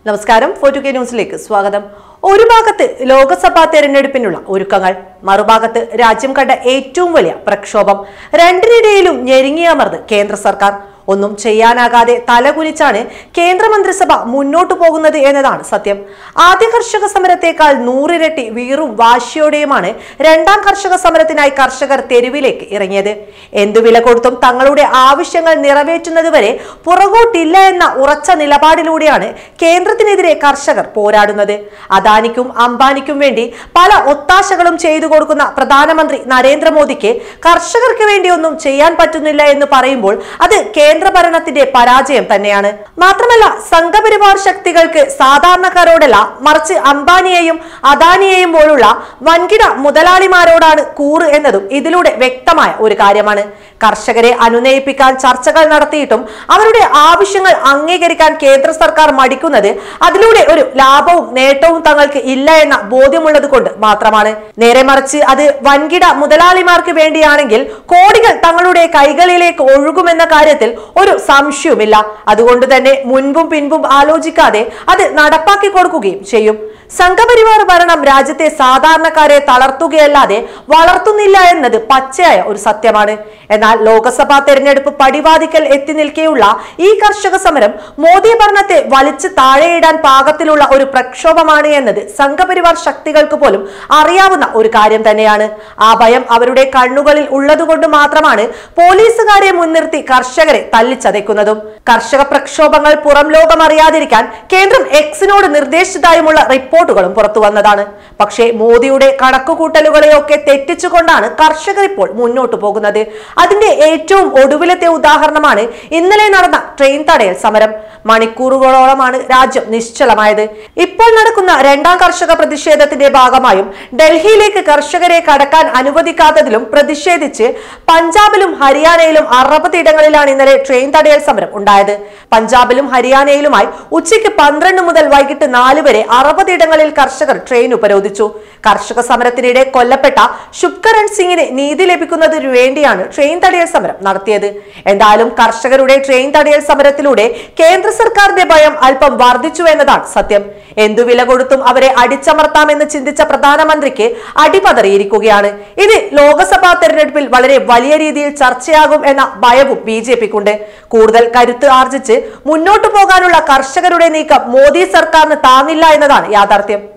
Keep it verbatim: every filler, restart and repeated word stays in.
നമസ്കാരം ഫോർട്ടു കെ ന്യൂസിലേക്ക് സ്വാഗതം. ഒരു ഭാഗത്ത് ലോക്സഭാ തെരഞ്ഞെടുപ്പിനുള്ള ഒരുക്കങ്ങൾ, മറുഭാഗത്ത് രാജ്യം കണ്ട ഏറ്റവും വലിയ പ്രക്ഷോഭം. രണ്ടിനിടയിലും ഞെരുങ്ങിയമർന്ന് കേന്ദ്ര സർക്കാർ. ഒന്നും ചെയ്യാനാകാതെ തലകുനിച്ചാണ് കേന്ദ്രമന്ത്രിസഭ മുന്നോട്ടു പോകുന്നത് എന്നതാണ് സത്യം. ആദ്യ കർഷക സമരത്തേക്കാൾ നൂറിരട്ടി വീറും വാശിയോടെയുമാണ് രണ്ടാം കർഷക സമരത്തിനായി കർഷകർ തെരുവിലേക്ക് ഇറങ്ങിയത്. എന്തു വില കൊടുത്തും തങ്ങളുടെ ആവശ്യങ്ങൾ നിറവേറ്റുന്നതുവരെ പുറകോട്ടില്ല എന്ന ഉറച്ച നിലപാടിലൂടെയാണ് കേന്ദ്രത്തിനെതിരെ കർഷകർ പോരാടുന്നത്. അദാനിക്കും അംബാനിക്കും വേണ്ടി പല ഒത്താശകളും ചെയ്തു കൊടുക്കുന്ന പ്രധാനമന്ത്രി നരേന്ദ്രമോദിക്ക് കർഷകർക്ക് വേണ്ടി ഒന്നും ചെയ്യാൻ പറ്റുന്നില്ല എന്ന് പറയുമ്പോൾ അത് കേന്ദ്ര ഭരണത്തിന്റെ പരാജയം തന്നെയാണ്. മാത്രമല്ല, സംഘപരിവാർ ശക്തികൾക്ക് സാധാരണക്കാരോടല്ല, മറിച്ച് അംബാനിയെയും അദാനിയെയും പോലുള്ള വൻകിട മുതലാളിമാരോടാണ് കൂറ് എന്നതും ഇതിലൂടെ വ്യക്തമായ ഒരു കാര്യമാണ്. കർഷകരെ അനുനയിപ്പിക്കാൻ ചർച്ചകൾ നടത്തിയിട്ടും അവരുടെ ആവശ്യങ്ങൾ അംഗീകരിക്കാൻ കേന്ദ്ര സർക്കാർ മടിക്കുന്നത് അതിലൂടെ ഒരു ലാഭവും നേട്ടവും തങ്ങൾക്ക് ഇല്ല എന്ന ബോധ്യമുള്ളത് കൊണ്ട് മാത്രമാണ്. നേരെ മറിച്ച് അത് വൻകിട മുതലാളിമാർക്ക് വേണ്ടിയാണെങ്കിൽ കോടികൾ തങ്ങളുടെ കൈകളിലേക്ക് ഒഴുകുമെന്ന കാര്യത്തിൽ ഒരു സംശയവുമില്ല. അതുകൊണ്ട് തന്നെ മുൻപും പിൻപും ആലോചിക്കാതെ അത് നടപ്പാക്കി കൊടുക്കുകയും ചെയ്യും. സംഘപരിവാർ ഭരണം രാജ്യത്തെ സാധാരണക്കാരെ തളർത്തുകയല്ലാതെ വളർത്തുന്നില്ല എന്നത് പച്ചയായ ഒരു സത്യമാണ്. എന്നാൽ ലോക്സഭാ തെരഞ്ഞെടുപ്പ് പടിവാതിക്കൽ എത്തി നിൽക്കെയുള്ള ഈ കർഷക സമരം മോദി ഭരണത്തെ വലിച്ചു താഴെയിടാൻ പാകത്തിലുള്ള ഒരു പ്രക്ഷോഭമാണ് എന്നത് സംഘപരിവാർ ശക്തികൾക്ക് പോലും അറിയാവുന്ന ഒരു കാര്യം തന്നെയാണ്. ആ ഭയം അവരുടെ കണ്ണുകളിൽ ഉള്ളതുകൊണ്ട് മാത്രമാണ് പോലീസുകാരെ മുൻനിർത്തി കർഷകരെ തല്ലിച്ചതയ്ക്കുന്നതും. കർഷക പ്രക്ഷോഭങ്ങൾ പുറം ലോകം അറിയാതിരിക്കാൻ കേന്ദ്രം എക്സിനോട് നിർദ്ദേശിച്ചതായുമുള്ള റിപ്പോർട്ടുകളും പുറത്തു വന്നതാണ്. പക്ഷേ മോദിയുടെ കണക്കുകൂട്ടലുകളെയൊക്കെ തെറ്റിച്ചുകൊണ്ടാണ് കർഷകർ ഇപ്പോൾ മുന്നോട്ട് പോകുന്നത്. അതിന്റെ ഏറ്റവും ഒടുവിലത്തെ ഉദാഹരണമാണ് ഇന്നലെ നടന്ന ട്രെയിൻ തടയൽ സമരം. മണിക്കൂറുകളോളമാണ് രാജ്യം നിശ്ചലമായത്. ഇപ്പോൾ നടക്കുന്ന രണ്ടാം കർഷക പ്രതിഷേധത്തിന്റെ ഭാഗമായും ഡൽഹിയിലേക്ക് കർഷകരെ കടക്കാൻ അനുവദിക്കാത്തതിലും പ്രതിഷേധിച്ച് പഞ്ചാബിലും ഹരിയാനയിലും അറുപത് ഇടങ്ങളിലാണ് ഇന്നലെ ട്രെയിൻ തടയൽ സമരം ഉണ്ടായത്. പഞ്ചാബിലും ഹരിയാനയിലുമായി ഉച്ചയ്ക്ക് പന്ത്രണ്ട് മുതൽ വൈകിട്ട് നാല് വരെ അറുപത് ഇടങ്ങളിൽ കർഷകർ ട്രെയിൻ ഉപരോധിച്ചു. കർഷക സമരത്തിനിടെ കൊല്ലപ്പെട്ട ശുഭ്കരൺ സിംഗിന് നീതി ലഭിക്കുന്നതിനു വേണ്ടിയാണ് ട്രെയിൻ തടയൽ സമരം നടത്തിയത്. എന്തായാലും കർഷകരുടെ ട്രെയിൻ തടയൽ സമരത്തിലൂടെ കേന്ദ്ര സർക്കാരിന്റെ ഭയം അല്പം വർദ്ധിച്ചു എന്നതാണ് സത്യം. എന്തു വില കൊടുത്തും അവരെ അടിച്ചമർത്താമെന്ന് ചിന്തിച്ച പ്രധാനമന്ത്രിക്ക് അടിപതറിയിരിക്കുകയാണ്. ഇത് ലോക്സഭാ തെരഞ്ഞെടുപ്പിൽ വളരെ വലിയ രീതിയിൽ ചർച്ചയാകും എന്ന ഭയവും ബി ജെ പിക്കുണ്ട്. കൂടുതൽ കരുത്ത് ആർജിച്ച് മുന്നോട്ടു പോകാനുള്ള കർഷകരുടെ നീക്കം മോദി സർക്കാരിന് താങ്ങില്ല എന്നതാണ് യാഥാർത്ഥ്യം.